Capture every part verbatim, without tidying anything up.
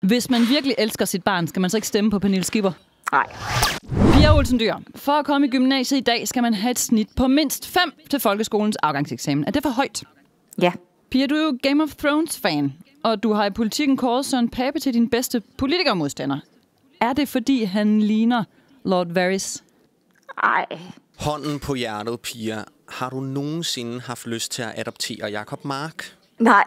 Hvis man virkelig elsker sit barn, skal man så ikke stemme på Pernille Skipper? Nej. Pia Olsen Dyhr, for at komme i gymnasiet i dag, skal man have et snit på mindst fem til folkeskolens afgangseksamen. Er det for højt? Ja. Pia, du er jo Game of Thrones-fan, og du har i Politikken kåret Søren Pape til din bedste politikermodstander. Er det, fordi han ligner Lord Varys? Ej. Hånden på hjertet, Pia. Har du nogensinde haft lyst til at adoptere Jacob Mark? Nej.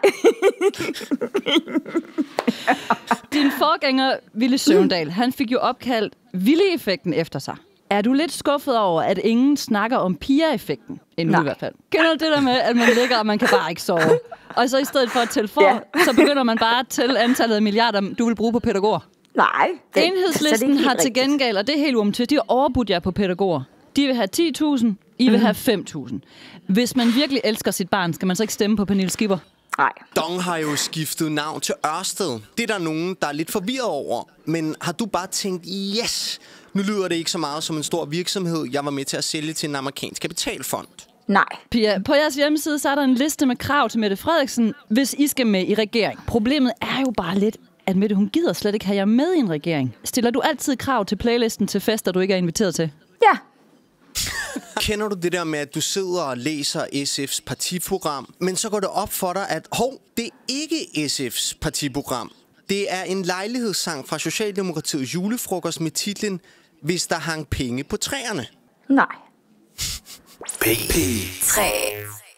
Din forgænger, Villy Søvndal, han fik jo opkaldt Villy-effekten efter sig. Er du lidt skuffet over, at ingen snakker om Pia-effekten? Endnu Nej. i hvert fald. Kender du det der med, at man ligger, og man kan bare ikke sove? Og så i stedet for at tælle for, Ja. så begynder man bare at tælle antallet af milliarder, du vil bruge på pædagoger. Nej. Det, Enhedslisten har til gengæld, og det er helt umtøst, de har overbudt jer på pædagoger. De vil have ti tusind, I vil mm. have fem tusind. Hvis man virkelig elsker sit barn, skal man så ikke stemme på Pernille Skipper? Nej. Dong har jo skiftet navn til Ørsted. Det er der nogen, der er lidt forvirret over. Men har du bare tænkt, yes, nu lyder det ikke så meget som en stor virksomhed, jeg var med til at sælge til en amerikansk kapitalfond? Nej. Pia, på jeres hjemmeside, så er der en liste med krav til Mette Frederiksen, hvis I skal med i regering. Problemet er jo bare lidt, at Mette, hun gider slet ikke have jer med i en regering. Stiller du altid krav til playlisten til fester, du ikke er inviteret til? Ja. Kender du det der med, at du sidder og læser S F's partiprogram, men så går det op for dig, at hov, det er ikke S F's partiprogram. Det er en lejlighedssang fra Socialdemokratiets julefrokost med titlen Hvis der hang penge på træerne. Nej. P tre